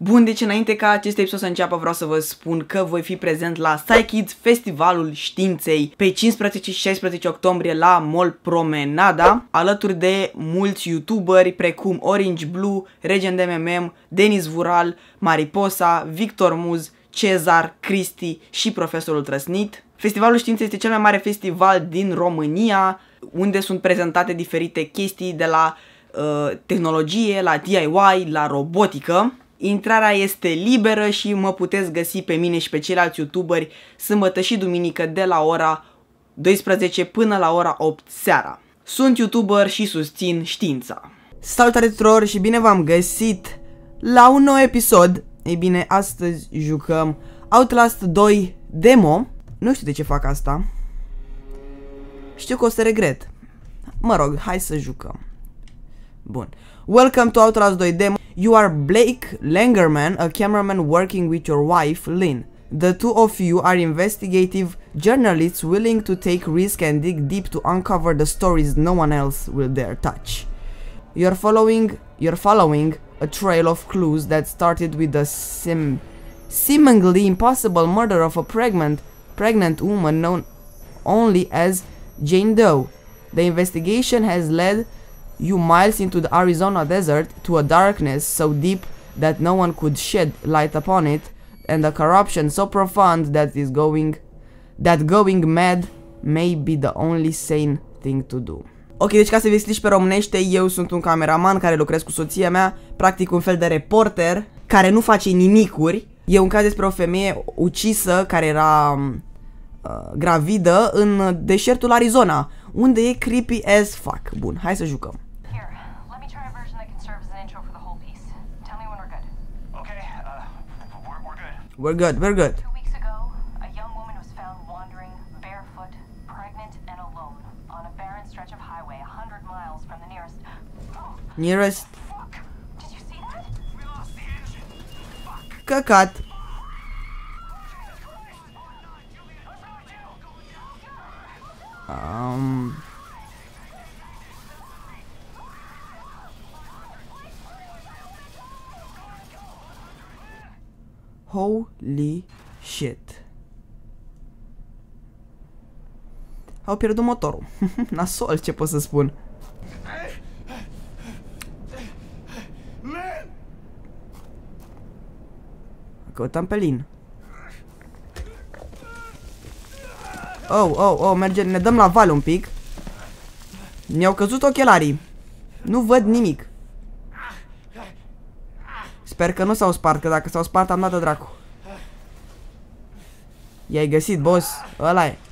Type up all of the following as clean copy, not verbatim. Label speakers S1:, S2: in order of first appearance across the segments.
S1: Bun, deci înainte ca acest episod să înceapă, vreau să vă spun că voi fi prezent la SciKids, Festivalul Științei, pe 15 și 16 octombrie la Mall Promenada, alături de mulți youtuberi precum Orange Blue, Regent MMM, Denis Vural, Mariposa, Victor Muz, Cezar, Cristi și Profesorul Trăsnit. Festivalul Științei este cel mai mare festival din România, unde sunt prezentate diferite chestii de la tehnologie, la DIY, la robotică. Intrarea este liberă și mă puteți găsi pe mine și pe ceilalți youtuberi sâmbătă și duminică de la ora 12 până la ora 8 seara. Sunt youtuber și susțin știința. Salutare tuturor și bine v-am găsit la un nou episod. Ei bine, astăzi jucăm Outlast 2 Demo. Nu știu de ce fac asta. Știu că o să regret. Mă rog, hai să jucăm. Bun. Welcome to Outlast 2 Demo. You are Blake Langerman, a cameraman working with your wife, Lynn. The two of you are investigative journalists willing to take risk and dig deep to uncover the stories no one else will dare touch. You're following a trail of clues that started with the seemingly impossible murder of a pregnant woman known only as Jane Doe. The investigation has led you miles into the Arizona desert to a darkness so deep that no one could shed light upon it, and a corruption so profound that going mad may be the only sane thing to do. Ok, deci ca să vă explic pe românește, eu sunt un cameraman care lucrez cu soția mea, practic un fel de reporter care nu face nimicuri. E un caz despre o femeie ucisă care era gravidă în deșertul Arizona, unde e creepy as fuck. Bun, hai să jucăm. We're good. 2
S2: weeks ago, a young woman was found wandering barefoot, pregnant and alone on a barren stretch of highway 100 miles from the nearest. Fuck! Did you see that? We lost the engine. Fuck!
S1: Căcat. Holy shit. Au pierdut motorul. Nasol, ce pot să spun. Căutăm pe Lin. Oh, merge, ne dăm la val un pic. Mi-au căzut ochelarii. Nu văd nimic. Sper că nu s-au spart, că dacă s-au spart am dat de dracu. I-ai găsit, boss. Ăla e.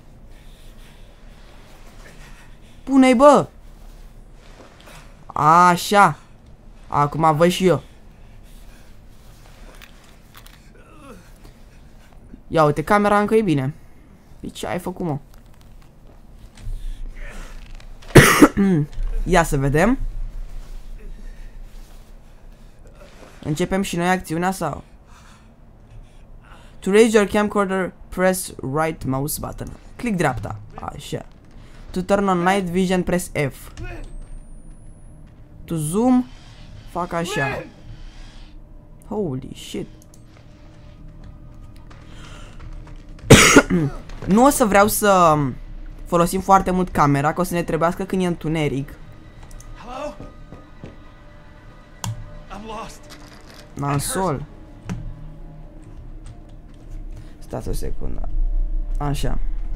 S1: Pune-i, bă. Așa. Acum văd și eu. Ia uite, camera încă e bine. Păi ce ai făcut, mă? Ia să vedem. Începem și noi acțiunea sau? To raise your camcorder, press right mouse button. Click dreapta. Așa. To turn on night vision, press F. To zoom, fac așa. Holy shit. Nu o să vreau să folosim foarte mult camera, că o să ne trebuiască când e întuneric. Nasol. Stați o secundă. Așa.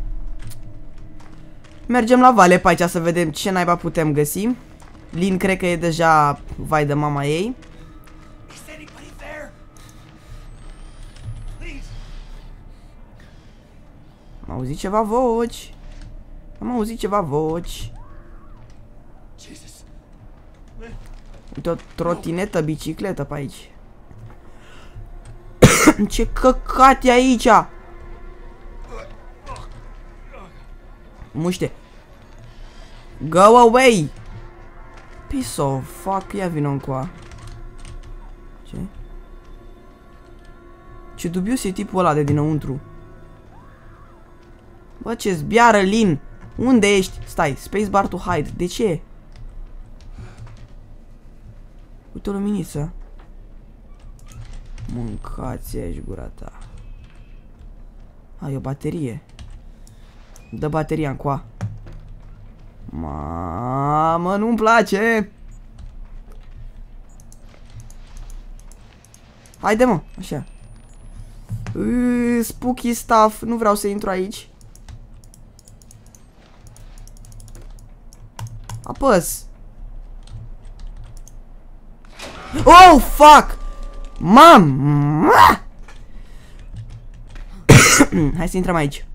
S1: Mergem la vale pe aici să vedem ce naiba putem găsi. Lin cred că e deja vai de mama ei. Am auzit ceva voci. Uite o trotinetă, bicicletă pe aici. Ce căcat e aici? Muște. Go away. Piece of fuck. Ia vino încoa. Ce? Ce dubios e tipul ăla de dinăuntru. Bă, ce zbiară, Lin. Unde ești? Stai, spacebar to hide. De ce? Uite o luminiță. Mâncați aici gura ta. E o baterie. Dă bateria încoa. Mamă, nu-mi place. Haide, mă, așa. Spooky stuff. Nu vreau să intru aici. Apăs. Oh, fuck! Mam! Hai să intrăm aici.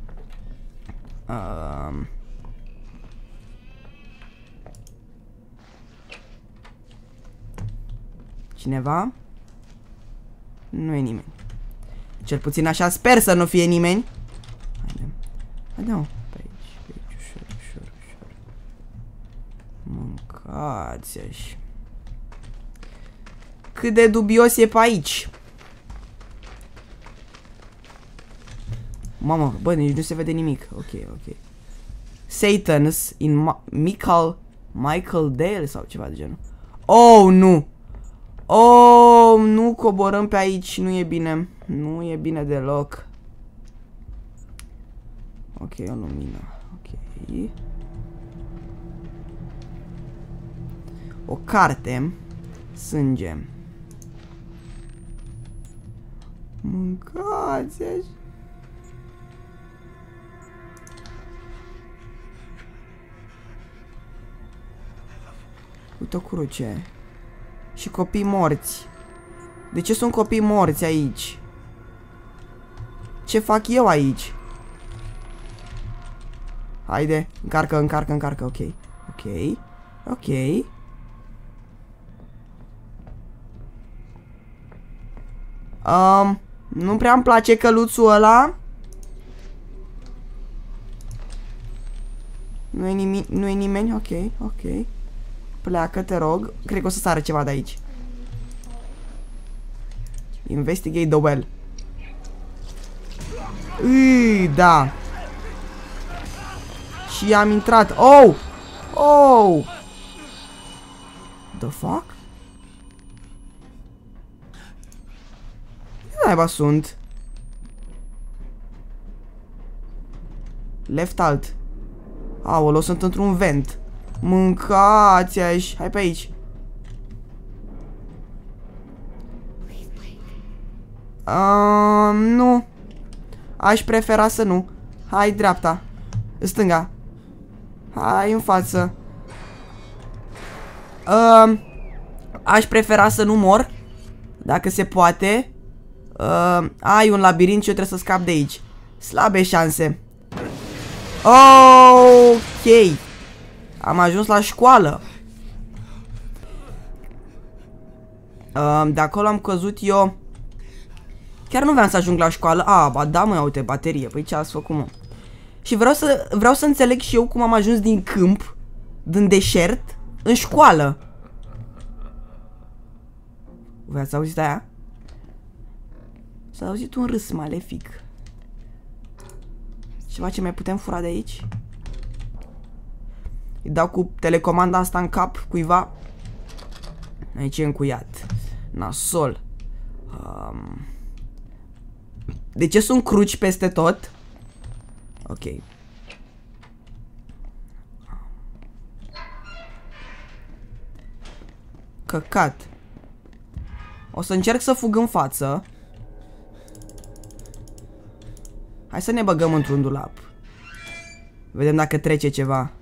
S1: Cineva? Nu e nimeni. Cel puțin așa sper să nu fie nimeni. Haide, mă. Pe aici, ușor, ușor, ușor. Mâncați așa. Cât de dubios e pe aici. Mamă, bă, nici nu se vede nimic. Ok. Satan's in Michael Dale sau ceva de genul. Oh, nu. Oh, nu coborăm pe aici. Nu e bine. Nu e bine deloc. Ok, o lumină. Ok. O carte. Sânge. Mâncați așa. Uite o cruce. Și copii morți. De ce sunt copii morți aici? Ce fac eu aici? Haide, încarcă. Ok. Nu prea îmi place căluțul ăla. Nu e nimeni, ok. Pleacă, te rog. Cred că o să sară ceva de aici. Investigate the well. Da. Și am intrat. Oh! The fuck? Naiba sunt. Left alt. Aoleu, sunt într-un vent. Mâncați aici. Hai pe aici. Nu. Aș prefera să nu. Hai dreapta. Stânga. Hai în față. Aș prefera să nu mor. Dacă se poate. Ai un labirint și eu trebuie să scap de aici. Slabe șanse. Ok. Am ajuns la școală. De acolo am căzut eu. Chiar nu vreau să ajung la școală. Ba da, mă, uite, baterie. Păi ce ați făcut, mă? Și vreau să înțeleg și eu cum am ajuns din câmp, din deșert, în școală. V-ați auzit aia? S-a auzit un râs malefic. Ceva ce mai putem fura de aici? Îi dau cu telecomanda asta în cap cuiva. Aici e încuiat. Nasol. De ce sunt cruci peste tot? Ok. Căcat. O să încerc să fug în față. Hai să ne băgăm într-un dulap. Vedem dacă trece ceva.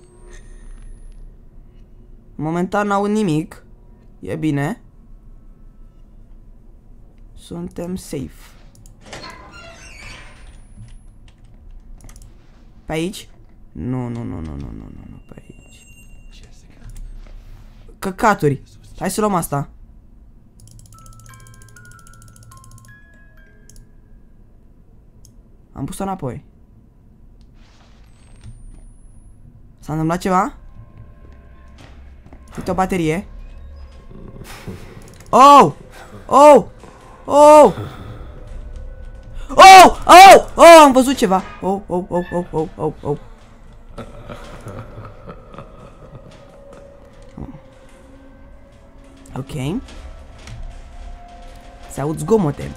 S1: Momentan n-aud nimic. E bine. Suntem safe. Pe aici? Nu, pe aici. Căcaturi. Hai să luăm asta. Am pus-o înapoi. S-a întâmplat ceva? Uite o baterie. Oh! Am văzut ceva. Ok. Se aud zgomote.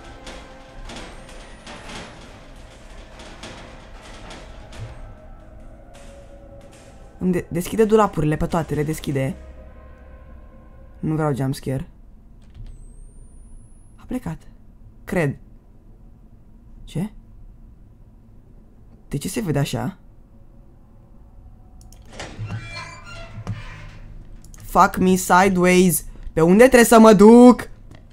S1: Deschide dulapurile pe toate, le deschide. Nu vreau jumpscare. A plecat. Cred. Ce? De ce se vede așa? Fuck me sideways. Pe unde trebuie să mă duc?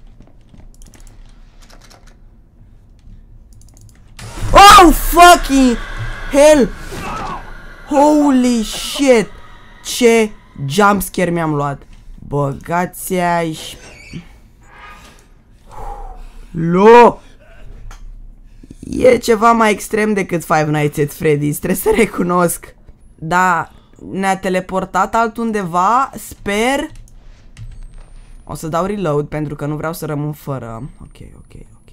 S1: Oh, fucking hell! Holy shit! Ce jumpscare mi-am luat. Băgați aici. Lo! E ceva mai extrem decât Five Nights at Freddy's, trebuie să recunosc. Da, ne-a teleportat altundeva, sper. O să dau reload pentru că nu vreau să rămân fără. Ok.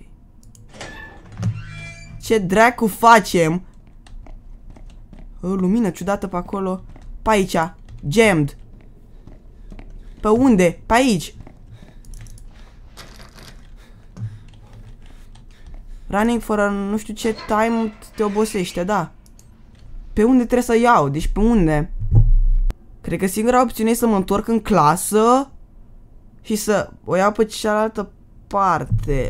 S1: Ce dracu facem? O lumină ciudată pe acolo. Pe aici, jammed. Pe unde? Pe aici. Running fără nu știu ce time te obosește, da. Pe unde trebuie să iau? Deci pe unde? Cred că singura opțiune e să mă întorc în clasă și să o iau pe cealaltă parte.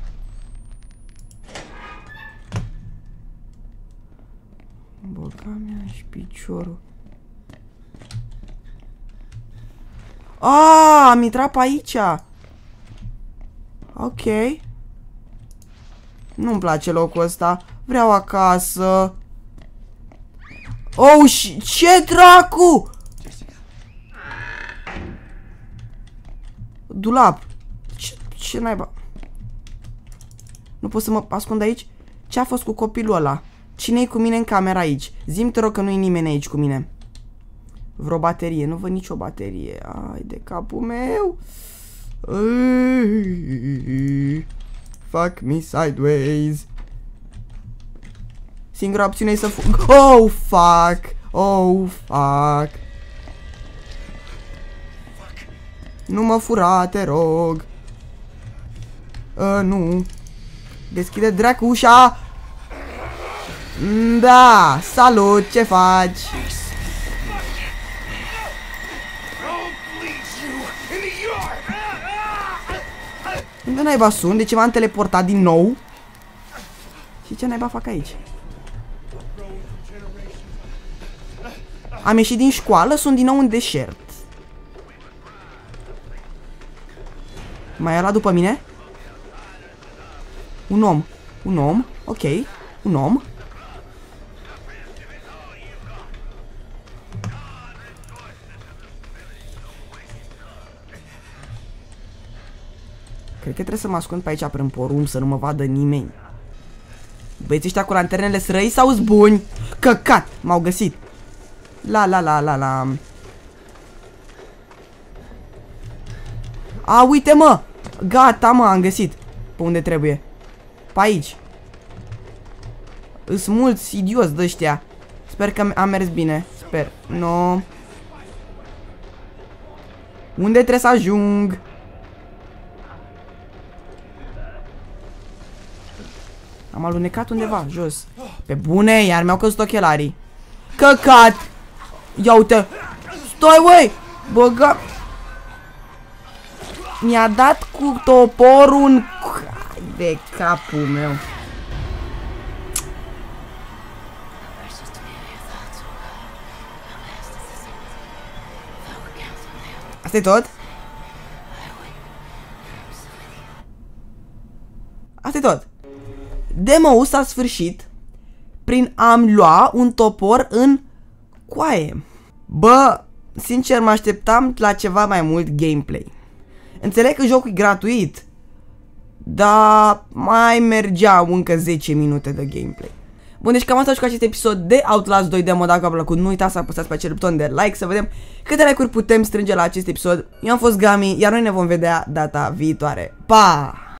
S1: Băga mea și piciorul. Am intrat pe aici. Ok. Nu-mi place locul ăsta. Vreau acasă. Oh, ce dracu! Dulap. Ce naiba? Nu pot să mă ascund aici? Ce a fost cu copilul ăla? Cine-i cu mine în camera aici? Zi-mi, te rog, că nu-i nimeni aici cu mine. Vreo baterie. Nu văd nicio baterie. Ai de capul meu. Fuck me sideways. Singura opțiune e să fug. Oh, fuck. Oh, fuck. Nu mă fura, te rog. Nu. Deschide dracu ușa. Da, salut, ce faci? Unde naiba sunt? De ce m-am teleportat din nou? Și ce naiba fac aici? Am ieșit din școală, sunt din nou în deșert. Mai era după mine? Un om. Un om, ok. Un om. Cred că trebuie să mă ascund pe aici prin porumb să nu mă vadă nimeni. Băieții ăștia cu lanternele sunt răi sau-s buni? Căcat! M-au găsit. La. A, uite mă! Gata mă, am găsit. Pe unde trebuie? Pe aici. Îs mulți idioți de ăștia. Sper că am mers bine. Sper. No. Unde trebuie să ajung? Am alunecat undeva, jos. Pe bune, iar mi-au căzut ochelarii. Căcat! Ia uite! Stai, uai! Băga... Mi-a dat cu toporul în... de capul meu. Asta-i tot? Asta-i tot. Demo-ul s-a sfârșit prin a-mi lua un topor în coaie. Bă, sincer mă așteptam la ceva mai mult gameplay. Înțeleg că jocul e gratuit, dar mai mergeau încă 10 minute de gameplay. Bun, deci cam asta și cu acest episod de Outlast 2 Demo. Dacă v-a plăcut, nu uitați să apăsați pe acel buton de like să vedem câte like-uri putem strânge la acest episod. Eu am fost Gami, iar noi ne vom vedea data viitoare. Pa!